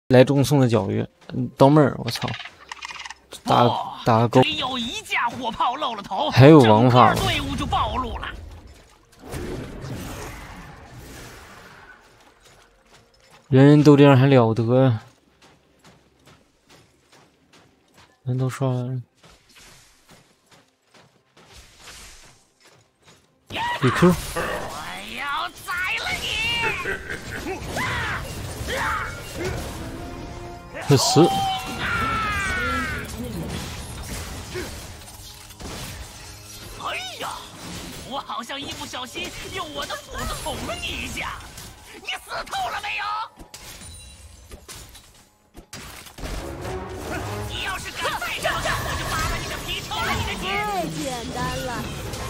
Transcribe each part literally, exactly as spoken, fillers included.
来中送的皎月，刀妹儿，我操，打打个勾， 有一架火炮露了头， 还有王法吗？ 队伍就暴露了。 人人都这样还了得呀？人都刷完了，李 Q。 我要宰了你！ 会死！ 哎呀，我好像一不小心用我的斧子捅了你一下，你死透了没有？你要是敢再上，我就扒了你的皮，抽了你的筋！ 太简单了。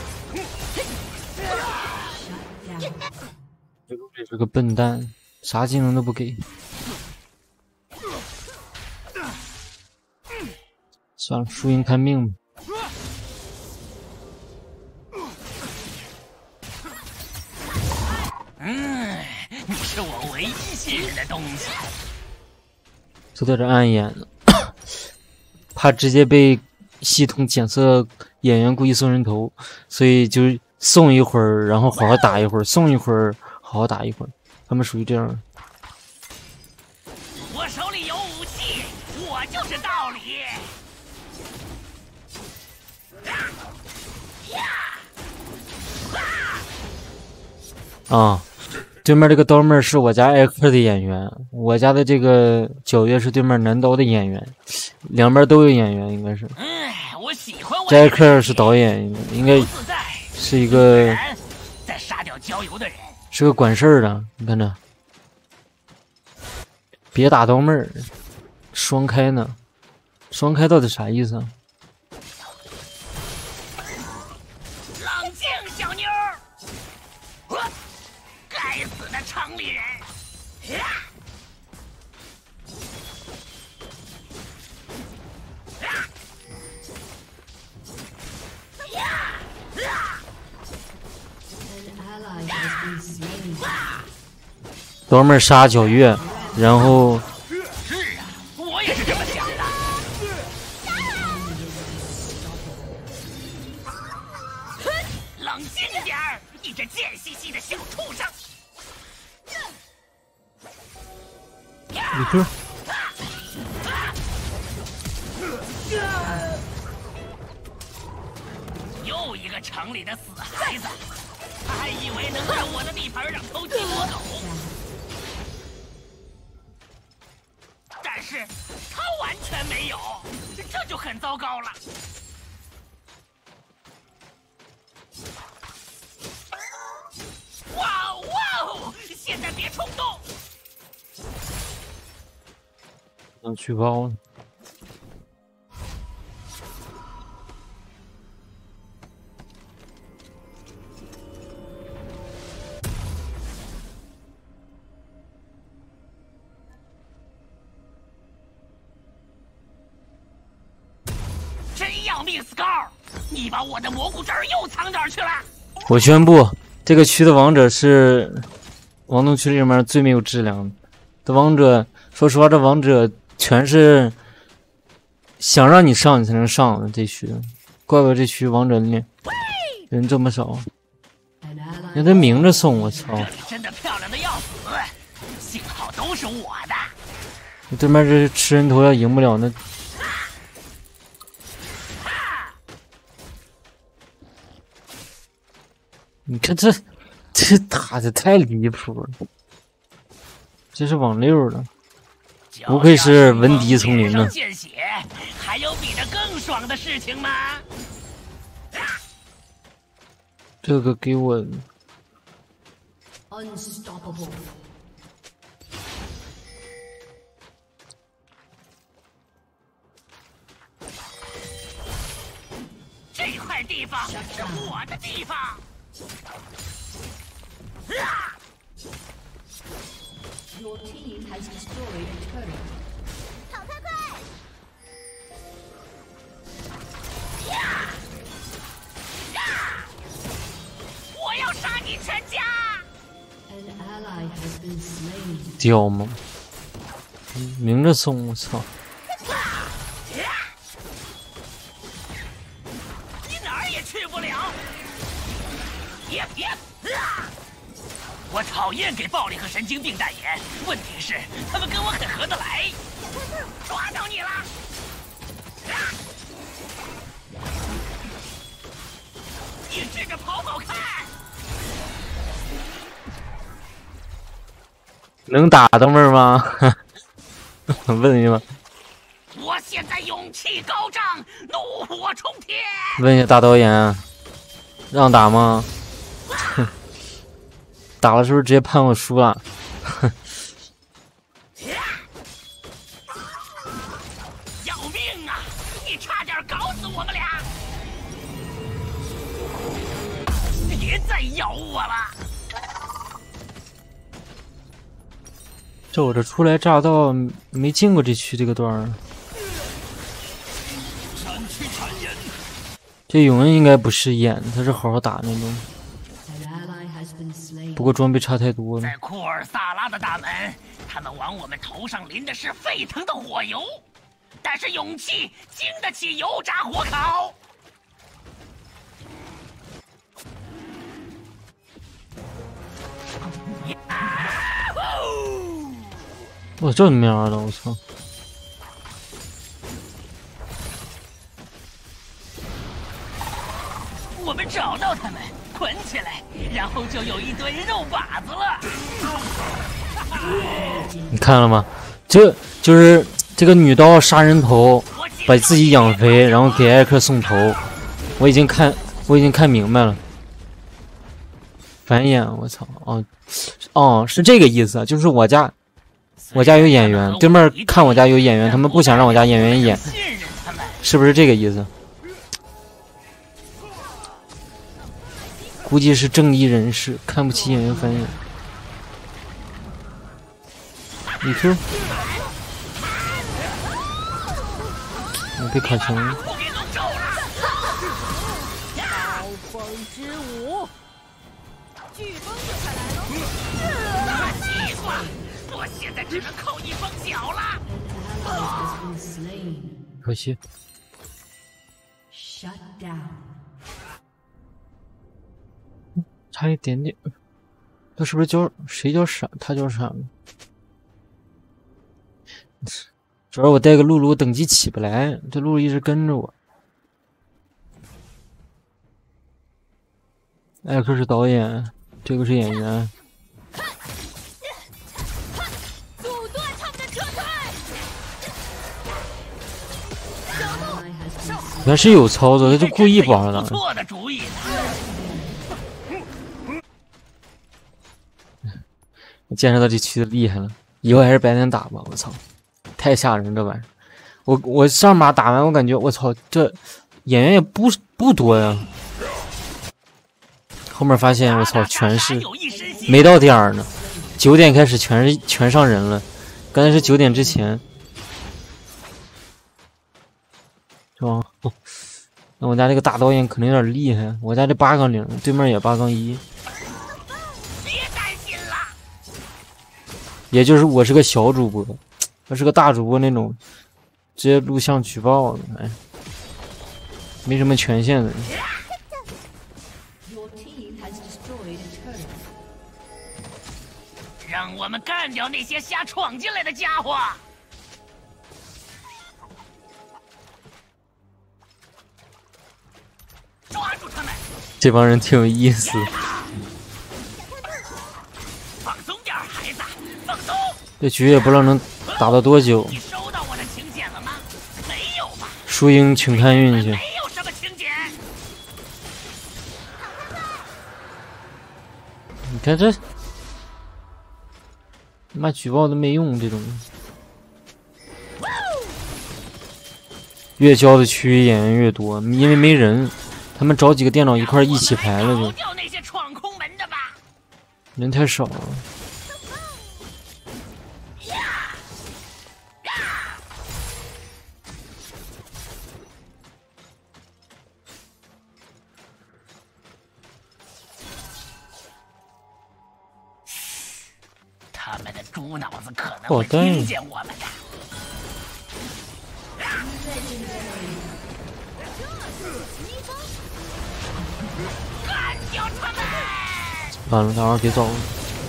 这是个笨蛋，啥技能都不给。算了，输赢看命吧。 嗯，你是我唯一信任的东西。 就在这暗演了，怕直接被系统检测演员故意送人头，所以就送一会儿，然后好好打一会儿，送一会儿，好好打一会儿。他们属于这样。 我手里有武器，我就是道理。 啊，对面这个刀妹是我家艾克的演员，我家的这个皎月是对面男刀的演员，两边都有演员，应该是。 嗯，我喜欢我。 这艾克是导演，应该是一个在杀掉郊游的人， 是个管事儿的。你看这，别打刀妹儿，双开呢？双开到底啥意思啊？ 冷静，小妞。该死的城里人！ 刀妹杀皎月，然后是啊，我也是这么想的。冷静点儿，你这贱兮兮的小畜生！ 李 Q。 又一个城里的死孩子，他还以为能在我的地盘上偷鸡摸狗，但是他完全没有，这就很糟糕了。哇哦哇哦！现在别冲动。 能举报了。 真要命 ，Scar！ 你把我的蘑菇汁儿又藏哪儿去了？ 我宣布，这个区的王者是王东区里面最没有质量的王者。说实话，这王者全是想让你上你才能上的这区，怪不得这区王者人人这么少。人家明着送，我操！ 这里真的漂亮的要死，幸好都是我的。 你对面这吃人头要赢不了那。你看这这打的太离谱了，这是网六的，不愧是闻笛丛林呢。 见血，还有比这更爽的事情吗？ 这个给我。 Unstoppable. 这块地方是我的地方。 Your team has destroyed a turret. 跑太快！ 我要杀你全家！ An ally has been slain. 屌吗？ 明着送，我操！ 你哪儿也去不了。别别！啊！我讨厌给暴力和神经病代言，问题是他们跟我很合得来。抓到你了！啊！你试着跑跑看。 能打等会儿吗？问一下吧。 我现在勇气高涨，怒火冲天。 问一下大导演，让打吗？打了是不是直接判我输了？ 要命啊！你差点搞死我们俩！别再咬我了！ 这我这初来乍到，没进过这区这个段儿。这永恩应该不是演，他是好好打那种。不过装备差太多了。 在库尔萨拉的大门，他们往我们头上淋的是沸腾的火油，但是勇气经得起油炸火烤。 我这么样了，我操！ 我们找到他们，捆起来，然后就有一堆肉靶子了。 你看了吗？这就是这个女刀杀人头，把自己养肥，然后给艾克送头。我已经看，我已经看明白了。繁衍，我操！哦，哦，是这个意思，就是我家。我家有演员，对面看我家有演员，他们不想让我家演员演，是不是这个意思？估计是正义人士看不起演员翻译。你说，你被卡墙了。 暴风之舞，飓风就快来了。 计划。我现在只能扣一双脚了。 可惜。差一点点。他是不是叫谁叫闪？他叫闪了。主要我带个露露，等级起不来，这露露一直跟着我。艾克是导演，这个是演员。原来是有操作，他就故意保了他。 错的主意。 我见识到这区的厉害了，以后还是白天打吧。我操，太吓人这玩意儿！我我上把打完，我感觉我操，这演员也不不多呀。后面发现我操，全是没到点儿呢，九点开始全是全上人了，刚才是九点之前。是吧？哦，那我家这个大导演可能有点厉害，我家这八杠零，对面也八杠一。 别担心了。 也就是我是个小主播，我是个大主播那种，直接录像举报了，哎，没什么权限的。 让我们干掉那些瞎闯进来的家伙。抓住他们！ 这帮人挺有意思。 放松点，孩子，放松。 这局也不知道能打到多久。 你收到我的请柬了吗？没有吧？ 输赢请看运气。 没有什么请柬。 你看这，妈举报都没用，这种。越交的区域演员越多，因为没人。他们找几个电脑一块一起排了就，人太少了。 他们的猪脑子可能哦会听见我们的。干掉他们！ 完了，然后别走了。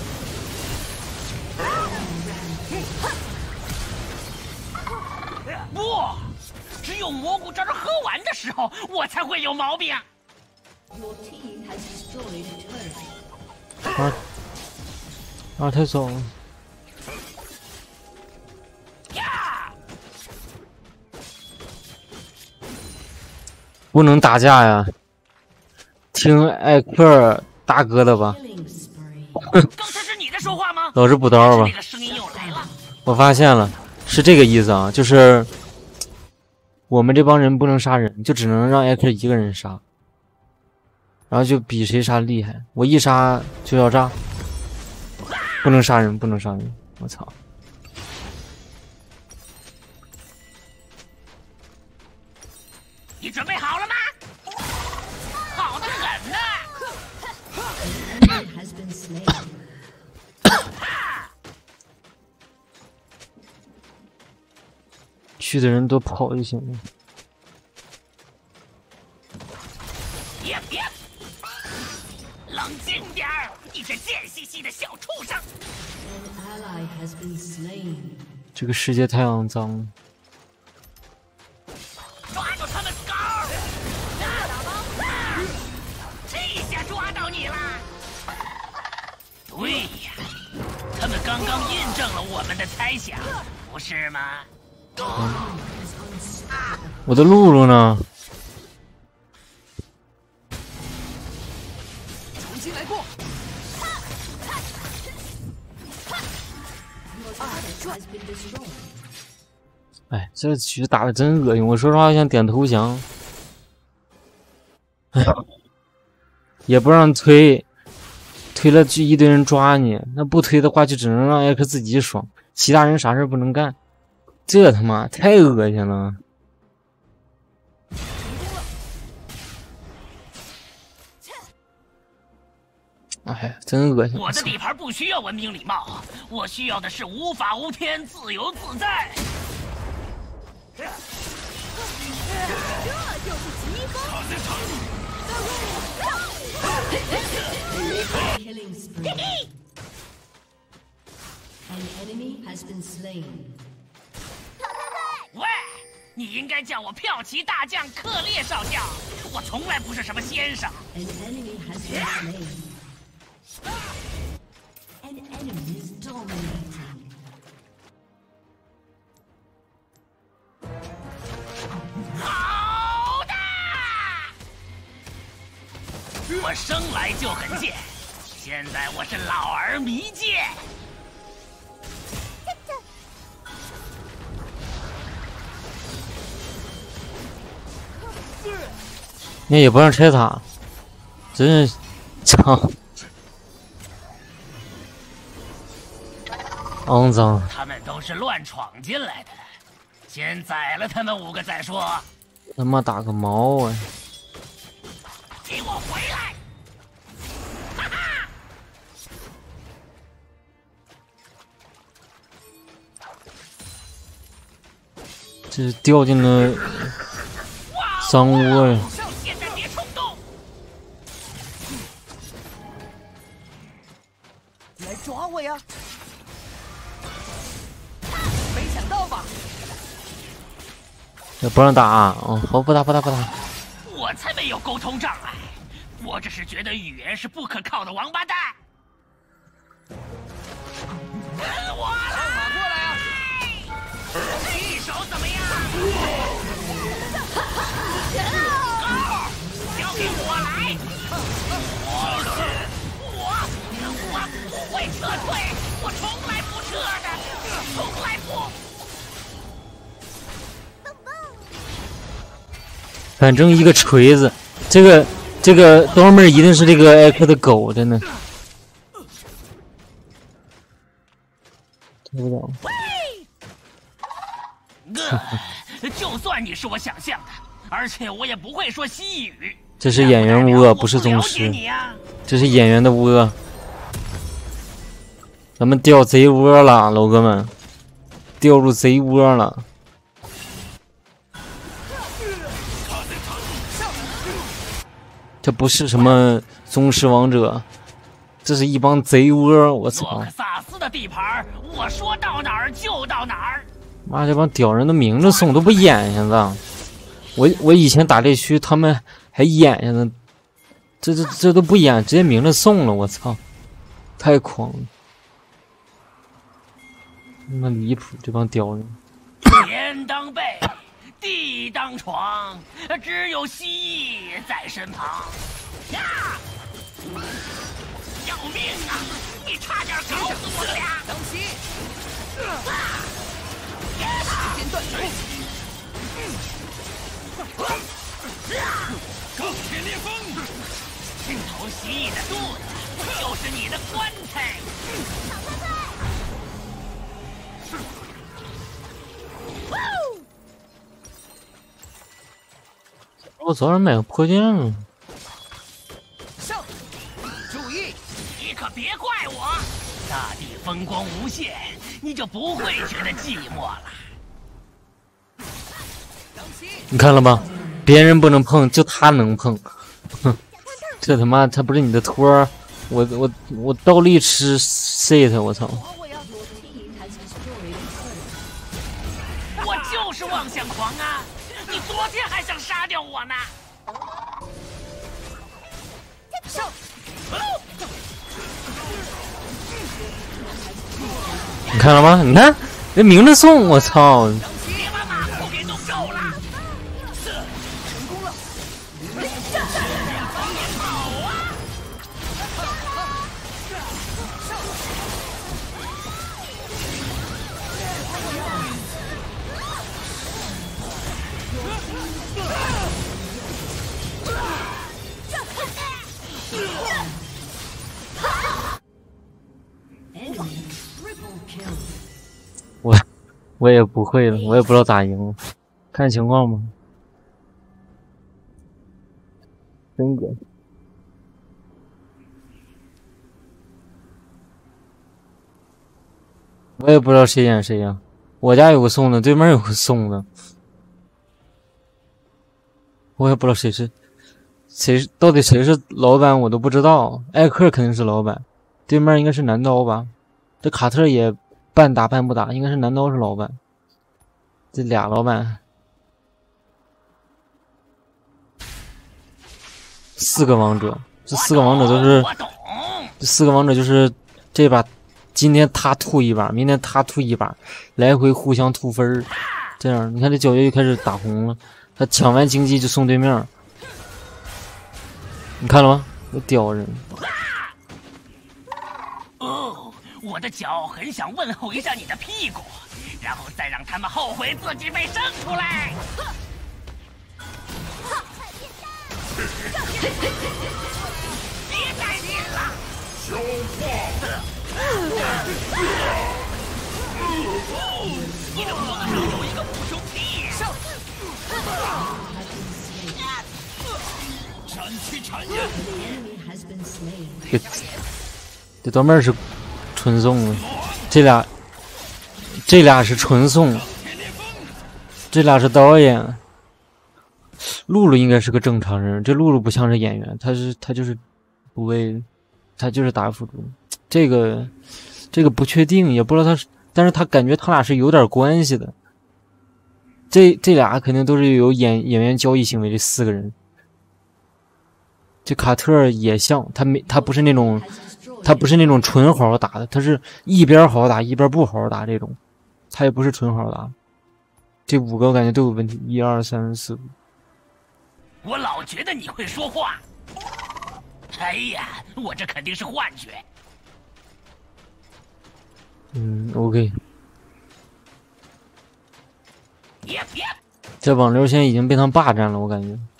不，只有蘑菇汁儿喝完的时候，我才会有毛病。 Your team has destroyed a turret. 啊啊！太走了。 呀！ 不能打架呀！听艾克尔大哥的吧。 Killing spree. 刚才是你在说话吗？ 老是补刀吧那。个声音又来了。 我发现了，是这个意思啊，就是我们这帮人不能杀人，就只能让艾克一个人杀，然后就比谁杀厉害。我一杀就要炸，不能杀人，不能杀人！我操！ 你准备好了吗？好的很呢。 Enemy has been slain. 去的人都跑就行了。 别别，冷静点儿，你这贱兮兮的小畜生！ An ally has been slain. 这个世界太肮脏了。 抓住他们狗儿！啊！这下抓到你了。对呀，他们刚刚印证了我们的猜想，不是吗？ 我的露露呢？ 重新来过。 Your turret has been destroyed. 哎，这局打的真恶心。我说实话，想点投降。哎，也不让推，推了就一堆人抓你。那不推的话，就只能让艾克自己爽，其他人啥事不能干。这他妈太恶心了！哎，真恶心！ 我的地盘不需要文明礼貌，我需要的是无法无天、自由自在。 这就是疾风。 Killing spree. An enemy has been slain. 喂，你应该叫我骠骑大将克烈少将，我从来不是什么先生。 An enemy has been slain. An enemy is dominating. 好的！我生来就很贱，现在我是老而弥坚。 那也不让拆塔，真是操！肮脏！ 他们都是乱闯进来的，先宰了他们五个再说。 他妈打个毛啊！ 给我回来！哈哈！ 这掉进了脏窝呀！ 现在别冲动！ 来抓我呀！没想到吧？ 也不让打啊！哦，好，不打不打不打。 我才没有沟通障碍，我只是觉得语言是不可靠的王八蛋。跟我来！马过来啊！一手怎么样？交给我来！我我我不会撤退，我从来不撤的，从来不。 反正一个锤子，这个这个刀妹一定是这个艾克的狗，真的。听不懂。 呃，就算你是我想象的，而且我也不会说西语。 这是演员污恶，不是宗师。这是演员的污恶。 咱们掉贼窝了，老哥们，掉入贼窝了。这不是什么宗师王者，这是一帮贼窝！我操！ 洛克萨斯的地盘，我说到哪儿就到哪儿。 妈，这帮屌人都明着送，都不演下子。我我以前打这区，他们还演下子，这这这都不演，直接明着送了。我操，太狂了！他妈离谱，这帮屌人！ 天当被，地当床，只有蜥蜴在身旁。呀！要命啊！你差点搞死我俩！当心！时间断水。钢铁裂风，这头蜥蜴的肚子就是你的棺材。 我早点买个破剑了。 上，注意，你可别怪我。大地风光无限，你就不会觉得寂寞了。 你看了吗？别人不能碰，就他能碰。哼，这他妈他不是你的托儿，我我我倒立吃 shit， 我操！ 我就是妄想狂啊！你昨天还想杀掉我呢！上！ 你看了吗？你看，这明着送，我操！ 别把马虎给弄皱了！成功了！好啊！ 我我也不会了，我也不知道咋赢了，看情况吧。真哥，我也不知道谁演谁呀。我家有个送的，对面有个送的，我也不知道谁是谁，到底谁是老板我都不知道。艾克肯定是老板，对面应该是男刀吧？这卡特也半打半不打，应该是男刀是老板。这俩老板，四个王者，这四个王者都是，这四个王者就是这把，今天他吐一把，明天他吐一把，来回互相吐分儿。这样，你看这皎月又开始打红了，他抢完经济就送对面，你看了吗？这屌人！ 哦，我的脚很想问候一下你的屁股，然后再让他们后悔自己被生出来。别担心了，消化。你的脖子上有一个附兄弟。上。斩去残忍。 这这刀妹是纯送的，这俩这俩是纯送，这俩是导演。露露应该是个正常人，这露露不像是演员，他是他就是不为，他就是打辅助。这个这个不确定，也不知道他是，但是他感觉他俩是有点关系的。这这俩肯定都是有演演员交易行为，这四个人。这卡特也像，他没他不是那种，他不是那种纯好好打的，他是一边好好打一边不好好打这种，他也不是纯好好打。这五个我感觉都有问题，一二三四五。 我老觉得你会说话。哎呀，我这肯定是幻觉。 嗯 ，OK。 别别， 这网流现在已经被他们霸占了，我感觉。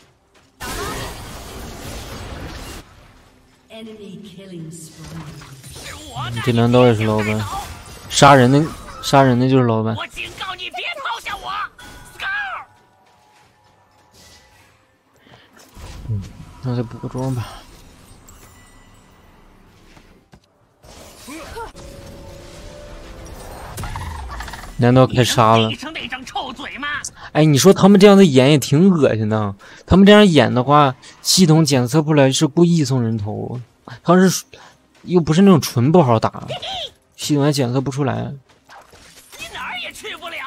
这男刀也是老板，杀人的杀人的就是老板。 我警告你，别抛下我 ，Scar。 嗯，那再补个装吧。 难道开杀了？ 闭上那张臭嘴吗？ 哎，你说他们这样的演也挺恶心的。他们这样演的话，系统检测不来是故意送人头，他是又不是那种纯不好打，系统还检测不出来。 你哪儿也去不了！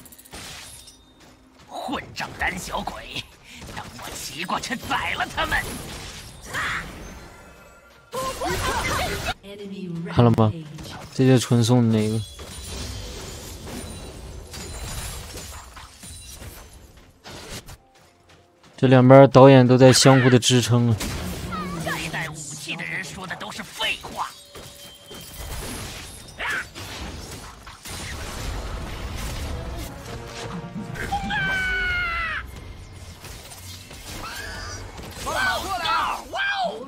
混账胆小鬼，等我骑过去宰了他们！ 看了吧，这就是纯送的那个。这两边导演都在相互的支撑啊。 这带武器的人说的都是废话。放马过来！哇哦！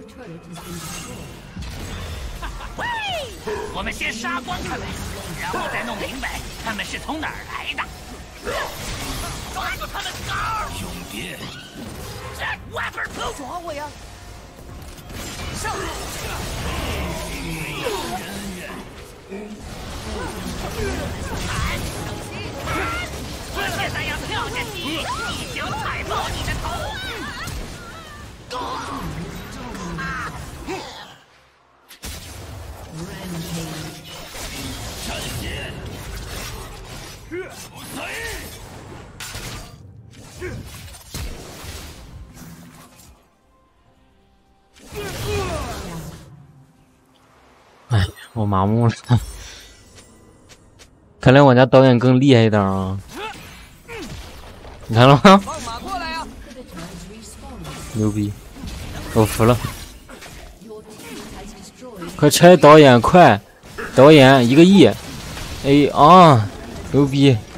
喂，我们先杀光他们，然后再弄明白他们是从哪儿来的。抓住他们高！兄弟！ 抓我呀！上！ 我现在要跳下去，一脚踩爆你的头！闪现！ 哎，我麻木了。看来我家导演更厉害一点啊！你看了吗？ 放马过来呀！ 牛逼，我服了！快拆导演，快！导演一个亿！哎啊，牛逼！